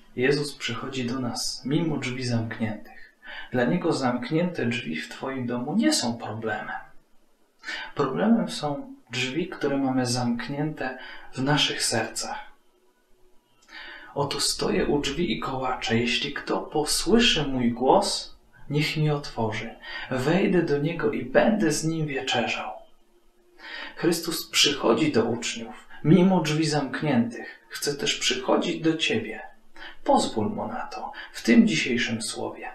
Jezus przychodzi do nas mimo drzwi zamkniętych. Dla Niego zamknięte drzwi w Twoim domu nie są problemem. Problemem są drzwi, które mamy zamknięte w naszych sercach. Oto stoję u drzwi i kołaczę. Jeśli kto posłyszy mój głos, niech mi otworzy. Wejdę do Niego i będę z Nim wieczerzał. Chrystus przychodzi do uczniów, mimo drzwi zamkniętych. Chce też przychodzić do Ciebie. Pozwól Mu na to w tym dzisiejszym słowie.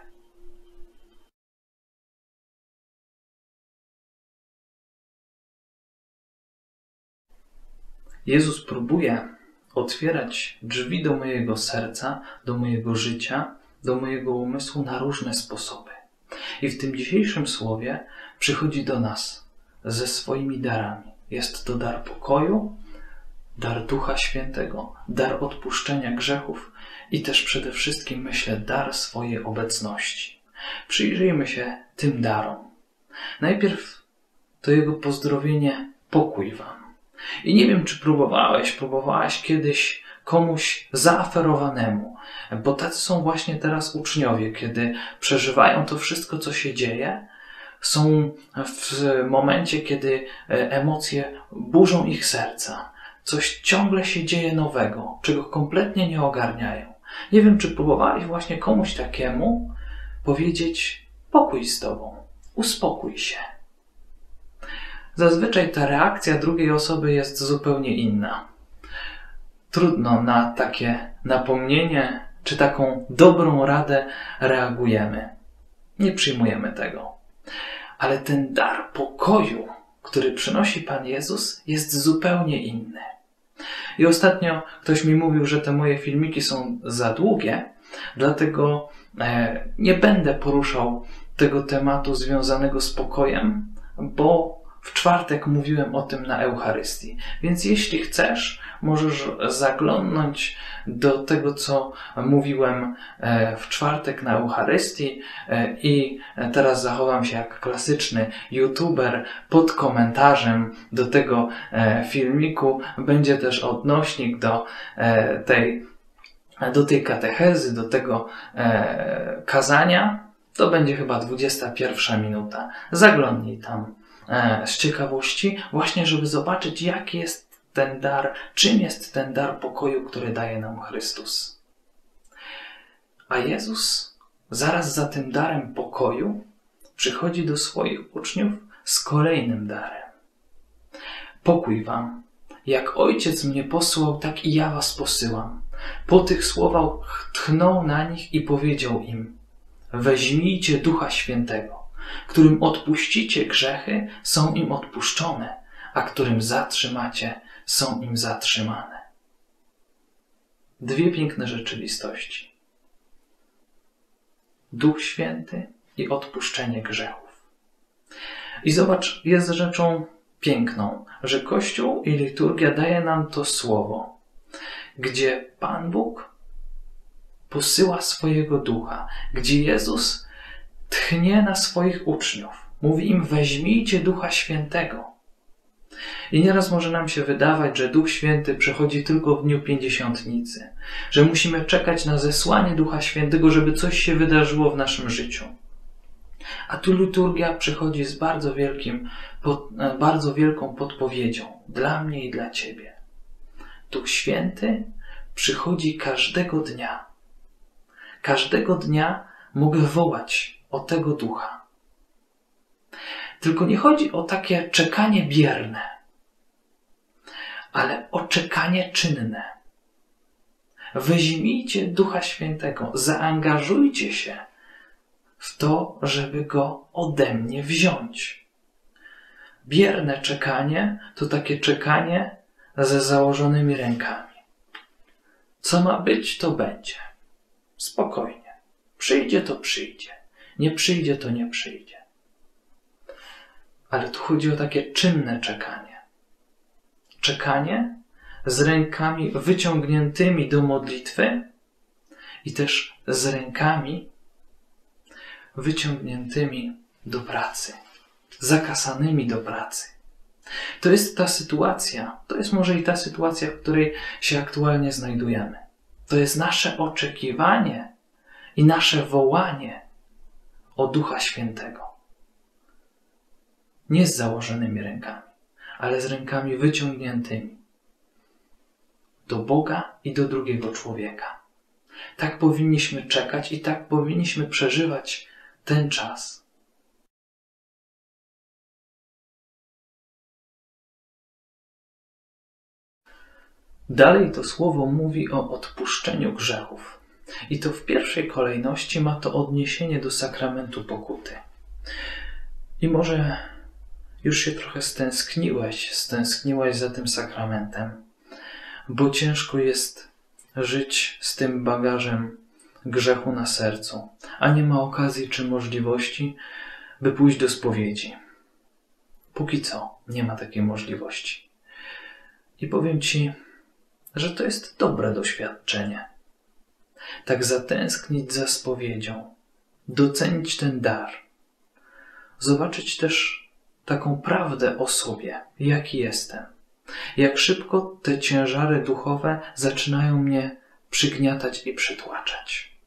Jezus próbuje otwierać drzwi do mojego serca, do mojego życia, do mojego umysłu na różne sposoby. I w tym dzisiejszym słowie przychodzi do nas ze swoimi darami. Jest to dar pokoju, dar Ducha Świętego, dar odpuszczenia grzechów i też przede wszystkim, myślę, dar swojej obecności. Przyjrzyjmy się tym darom. Najpierw to jego pozdrowienie: pokój wam. I nie wiem, czy próbowałaś kiedyś komuś zaaferowanemu, bo tacy są właśnie teraz uczniowie, kiedy przeżywają to wszystko, co się dzieje, są w momencie, kiedy emocje burzą ich serca. Coś ciągle się dzieje nowego, czego kompletnie nie ogarniają. Nie wiem, czy próbowałeś właśnie komuś takiemu powiedzieć: pokój z tobą, uspokój się. Zazwyczaj ta reakcja drugiej osoby jest zupełnie inna. Trudno na takie napomnienie czy taką dobrą radę reagujemy. Nie przyjmujemy tego. Ale ten dar pokoju, który przynosi Pan Jezus, jest zupełnie inny. I ostatnio ktoś mi mówił, że te moje filmiki są za długie, dlatego nie będę poruszał tego tematu związanego z pokojem, bo w czwartek mówiłem o tym na Eucharystii. Więc jeśli chcesz, możesz zaglądnąć do tego, co mówiłem w czwartek na Eucharystii i teraz zachowam się jak klasyczny youtuber. Pod komentarzem do tego filmiku będzie też odnośnik do tej katechezy, do tego kazania. To będzie chyba 21 minuta. Zaglądnij tam z ciekawości, właśnie żeby zobaczyć, jaki jest ten dar, czym jest ten dar pokoju, który daje nam Chrystus. A Jezus zaraz za tym darem pokoju przychodzi do swoich uczniów z kolejnym darem. Pokój wam. Jak Ojciec mnie posłał, tak i ja was posyłam. Po tych słowach tchnął na nich i powiedział im: weźmijcie Ducha Świętego. Którym odpuścicie grzechy, są im odpuszczone, a którym zatrzymacie, są im zatrzymane. Dwie piękne rzeczywistości. Duch Święty i odpuszczenie grzechów. I zobacz, jest rzeczą piękną, że Kościół i liturgia daje nam to słowo, gdzie Pan Bóg posyła swojego Ducha, gdzie Jezus tchnie na swoich uczniów. Mówi im: weźmijcie Ducha Świętego. I nieraz może nam się wydawać, że Duch Święty przychodzi tylko w dniu Pięćdziesiątnicy, że musimy czekać na zesłanie Ducha Świętego, żeby coś się wydarzyło w naszym życiu. A tu liturgia przychodzi z bardzo wielką podpowiedzią dla mnie i dla Ciebie. Duch Święty przychodzi każdego dnia. Każdego dnia mogę wołać o tego Ducha. Tylko nie chodzi o takie czekanie bierne, ale o czekanie czynne. Weźmijcie Ducha Świętego, zaangażujcie się w to, żeby Go ode mnie wziąć. Bierne czekanie to takie czekanie ze założonymi rękami. Co ma być, to będzie. Spokojnie. Przyjdzie, to przyjdzie. Nie przyjdzie, to nie przyjdzie. Ale tu chodzi o takie czynne czekanie. Czekanie z rękami wyciągniętymi do modlitwy i też z rękami wyciągniętymi do pracy, zakasanymi do pracy. To jest ta sytuacja, to jest może i ta sytuacja, w której się aktualnie znajdujemy. To jest nasze oczekiwanie i nasze wołanie o Ducha Świętego. Nie z założonymi rękami, ale z rękami wyciągniętymi do Boga i do drugiego człowieka. Tak powinniśmy czekać i tak powinniśmy przeżywać ten czas. Dalej to słowo mówi o odpuszczeniu grzechów. I to w pierwszej kolejności ma to odniesienie do sakramentu pokuty. I może już się trochę stęskniłaś za tym sakramentem, bo ciężko jest żyć z tym bagażem grzechu na sercu, a nie ma okazji czy możliwości, by pójść do spowiedzi. Póki co nie ma takiej możliwości. I powiem Ci, że to jest dobre doświadczenie. Tak zatęsknić za spowiedzią, docenić ten dar, zobaczyć też taką prawdę o sobie, jaki jestem. Jak szybko te ciężary duchowe zaczynają mnie przygniatać i przytłaczać.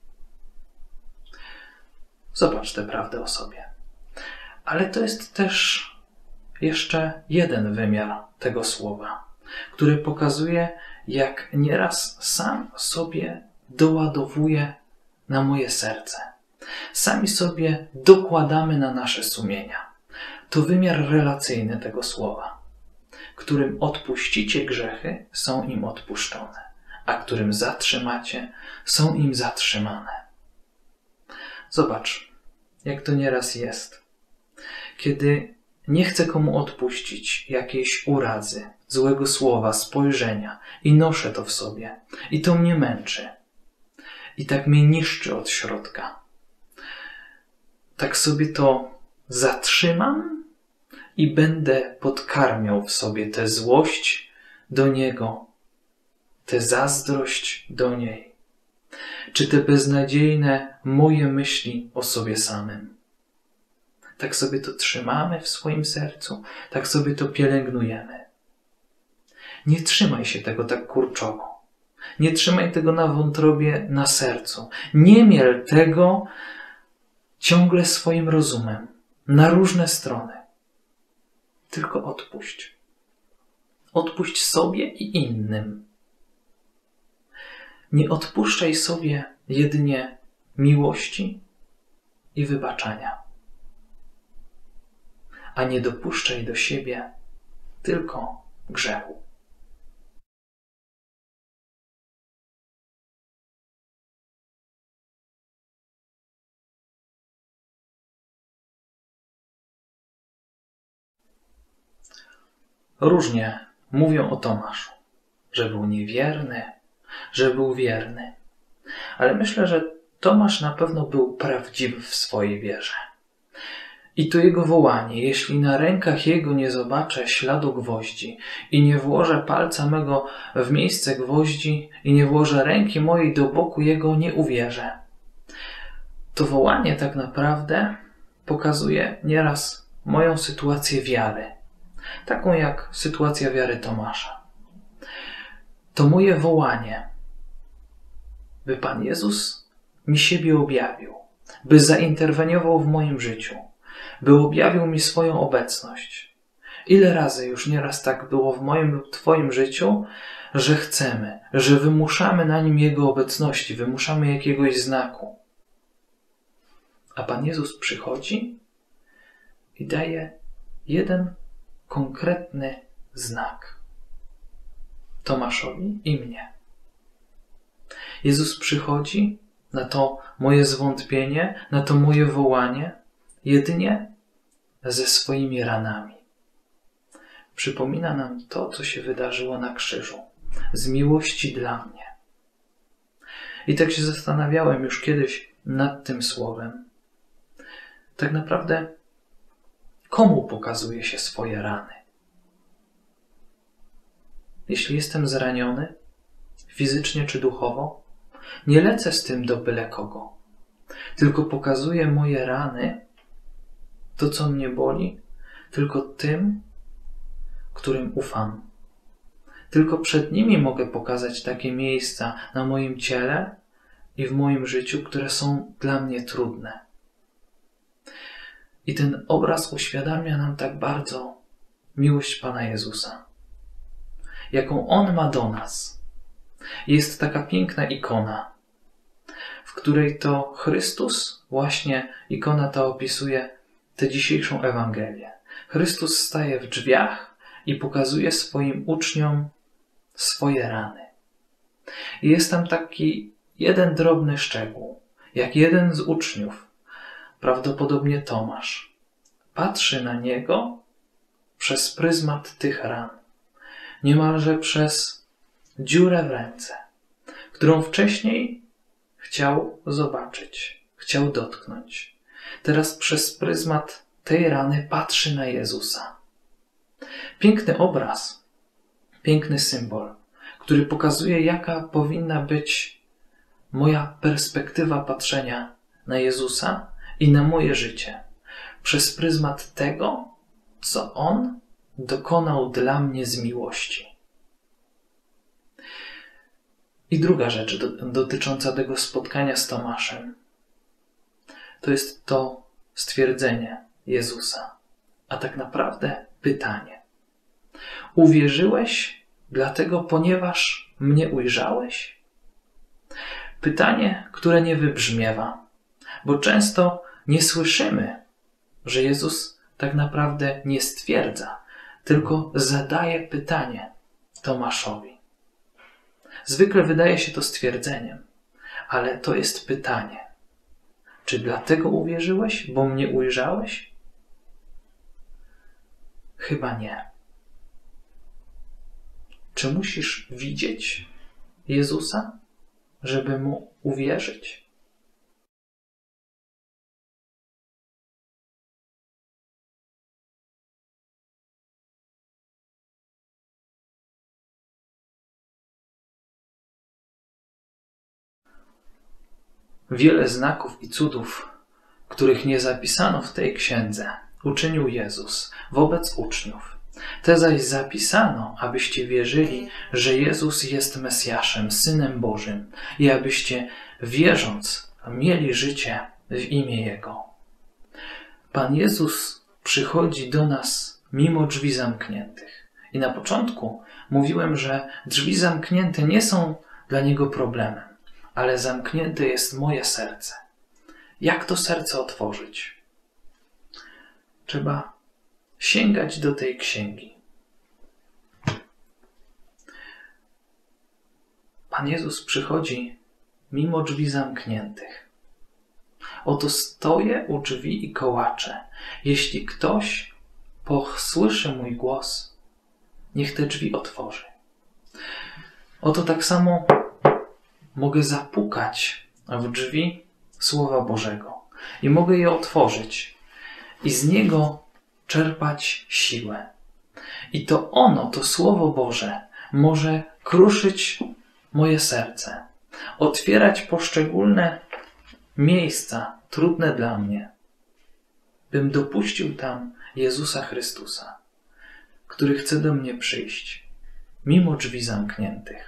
Zobacz tę prawdę o sobie. Ale to jest też jeszcze jeden wymiar tego słowa, który pokazuje, jak nieraz sam sobie doładowuję na moje serce. Sami sobie dokładamy na nasze sumienia. To wymiar relacyjny tego słowa, którym odpuścicie grzechy, są im odpuszczone, a którym zatrzymacie, są im zatrzymane. Zobacz, jak to nieraz jest. Kiedy nie chcę komu odpuścić jakiejś urazy, złego słowa, spojrzenia i noszę to w sobie i to mnie męczy i tak mnie niszczy od środka. Tak sobie to zatrzymam i będę podkarmiał w sobie tę złość do niego, tę zazdrość do niej, czy te beznadziejne moje myśli o sobie samym. Tak sobie to trzymamy w swoim sercu, tak sobie to pielęgnujemy. Nie trzymaj się tego tak kurczowo. Nie trzymaj tego na wątrobie, na sercu. Nie miel tego ciągle swoim rozumem, na różne strony. Tylko odpuść. Odpuść sobie i innym. Nie odpuszczaj sobie jedynie miłości i wybaczania, a nie dopuszczaj do siebie tylko grzechu. Różnie mówią o Tomaszu, że był niewierny, że był wierny. Ale myślę, że Tomasz na pewno był prawdziwy w swojej wierze. I to jego wołanie, jeśli na rękach jego nie zobaczę śladu gwoździ i nie włożę palca mego w miejsce gwoździ i nie włożę ręki mojej do boku jego, nie uwierzę. To wołanie tak naprawdę pokazuje nieraz moją sytuację wiary, taką jak sytuacja wiary Tomasza. To moje wołanie, by Pan Jezus mi siebie objawił, by zainterweniował w moim życiu, by objawił mi swoją obecność. Ile razy już nieraz tak było w moim lub Twoim życiu, że chcemy, że wymuszamy na nim Jego obecności, wymuszamy jakiegoś znaku. A Pan Jezus przychodzi i daje jeden konkretny znak Tomaszowi i mnie. Jezus przychodzi na to moje zwątpienie, na to moje wołanie jedynie ze swoimi ranami. Przypomina nam to, co się wydarzyło na krzyżu, z miłości dla mnie. I tak się zastanawiałem już kiedyś nad tym słowem. Tak naprawdę, komu pokazuje się swoje rany? Jeśli jestem zraniony, fizycznie czy duchowo, nie lecę z tym do byle kogo, tylko pokazuję moje rany, to co mnie boli, tylko tym, którym ufam, Tylko przed nimi mogę pokazać takie miejsca na moim ciele i w moim życiu, które są dla mnie trudne. I ten obraz uświadamia nam tak bardzo miłość Pana Jezusa, jaką On ma do nas. Jest taka piękna ikona, w której to Chrystus, właśnie ikona ta opisuje tę dzisiejszą Ewangelię. Chrystus staje w drzwiach i pokazuje swoim uczniom swoje rany. I jest tam taki jeden drobny szczegół, jak jeden z uczniów, prawdopodobnie Tomasz, patrzy na Niego przez pryzmat tych ran, niemalże przez dziurę w ręce, którą wcześniej chciał zobaczyć, chciał dotknąć. Teraz przez pryzmat tej rany patrzy na Jezusa. Piękny obraz, piękny symbol, który pokazuje, jaka powinna być moja perspektywa patrzenia na Jezusa i na moje życie. Przez pryzmat tego, co On dokonał dla mnie z miłości. I druga rzecz dotycząca tego spotkania z Tomaszem, to jest to stwierdzenie Jezusa, a tak naprawdę pytanie. Uwierzyłeś dlatego, ponieważ mnie ujrzałeś? Pytanie, które nie wybrzmiewa, bo często nie słyszymy, że Jezus tak naprawdę nie stwierdza, tylko zadaje pytanie Tomaszowi. Zwykle wydaje się to stwierdzeniem, ale to jest pytanie. Czy dlatego uwierzyłeś, bo mnie ujrzałeś? Chyba nie. Czy musisz widzieć Jezusa, żeby Mu uwierzyć? Wiele znaków i cudów, których nie zapisano w tej księdze, uczynił Jezus wobec uczniów. Te zaś zapisano, abyście wierzyli, że Jezus jest Mesjaszem, Synem Bożym i abyście, wierząc, mieli życie w imię Jego. Pan Jezus przychodzi do nas mimo drzwi zamkniętych. I na początku mówiłem, że drzwi zamknięte nie są dla Niego problemem, ale zamknięte jest moje serce. Jak to serce otworzyć? Trzeba sięgać do tej księgi. Pan Jezus przychodzi mimo drzwi zamkniętych. Oto stoję u drzwi i kołaczę. Jeśli ktoś posłyszy mój głos, niech te drzwi otworzy. Oto tak samo mogę zapukać w drzwi Słowa Bożego i mogę je otworzyć i z niego czerpać siłę. I to ono, to Słowo Boże, może kruszyć moje serce, otwierać poszczególne miejsca trudne dla mnie, bym dopuścił tam Jezusa Chrystusa, który chce do mnie przyjść, mimo drzwi zamkniętych.